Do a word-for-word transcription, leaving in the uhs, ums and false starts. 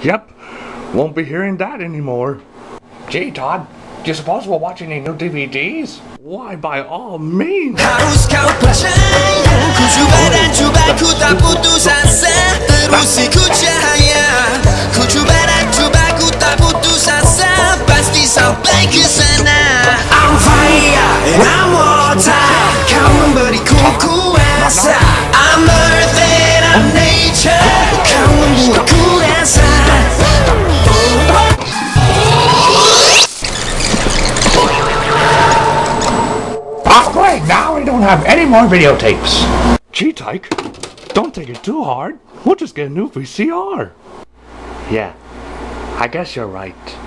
Yep, won't be hearing that anymore. Gee, Todd, do you suppose we'll watch any new D V Ds? Why, by all means. I'm fire and I'm water. 강물이 쿵쿵해서 I'm earth and I'm nature. 강물이 쿵쿵해서. Ah, great! Now we don't have any more videotapes. Gee, Tyke, don't take it too hard. We'll just get a new V C R. Yeah, I guess you're right.